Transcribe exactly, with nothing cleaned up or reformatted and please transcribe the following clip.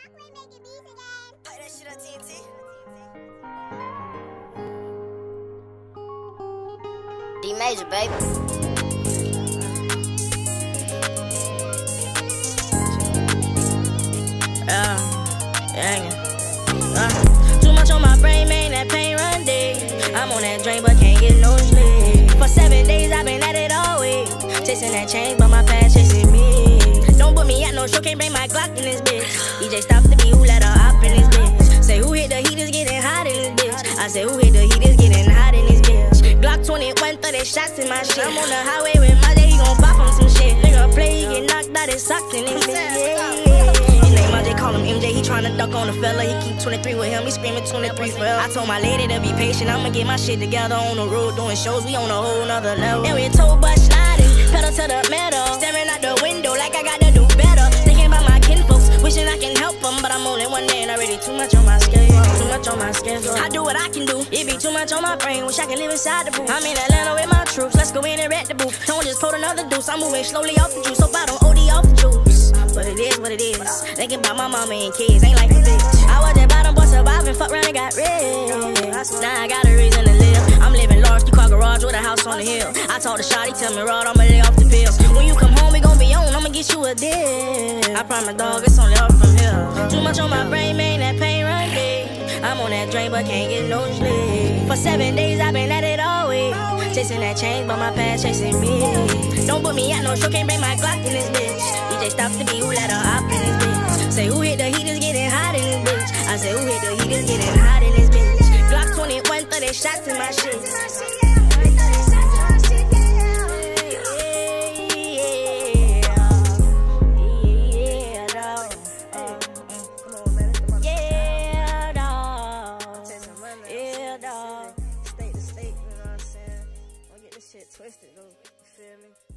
Quit making beats again. Play that shit on T N T. D major, baby. Yeah, yeah, uh, too much on my brain, man, that pain run deep. I'm on that drain, but can't get no sleep. For seven days, I've been at it all week. Chasing that change, but my past chasing me. Don't put me at no show, can't bring my Glock in this bitch. E J stops the beat, who let her hop in this bitch? Say who hit the heat is getting hot in this bitch. I say who hit the heat is getting hot in this bitch. Glock twenty-one, thirty shots in my shit. I'm on the highway with my day, he gon' pop on some shit. Nigga play, he get knocked out his socks in this bitch. Yeah. His name I J, call him M J, he tryna duck on the fella. He keep twenty-three with him, he screaming twenty-three forever. I told my lady to be patient, I'ma get my shit together on the road. Doing shows, we on a whole nother level. And we told bus sliding, pedal to the metal. Staring out the window like I gotta do better. Thinking about my kinfolks, wishing I can help them. But I'm only one day and already too much on my schedule. Too much on my schedule. I do what I can do, it be too much on my brain. Wish I could live inside the booth. I'm in Atlanta with my troops, let's go in and wreck the booth. Don't just pull another deuce, I'm moving slowly off the juice. Hope I don't O D off the juice. But it is what it is. Thinking about my mama and kids, ain't like a bitch. I was at bottom, but surviving, fuck around and got rich. Now I got a reason to live. I'm living large, two-car garage with a house on the hill. I told the shawty, tell me, Rod, I'ma lay off the pills. When you come home, we gon' be on, I'ma get you a deal. I promise, dog, it's only up from here. Too much on my brain, man, that pain run deep. I'm on that drain, but can't get no sleep. For seven days, I've been at it all week. Chasing that change, but my past chasing me. Don't put me at no show, can't bring my Glock in this bitch. E J stops the beat, who let her hop in this bitch? Say who hit the heat is getting hot in this bitch? I say who hit the heat is getting hot in this bitch? Glock twenty-one, thirty shots in my shit. State to state, you know what I'm saying? Don't get this shit twisted, though. You feel me?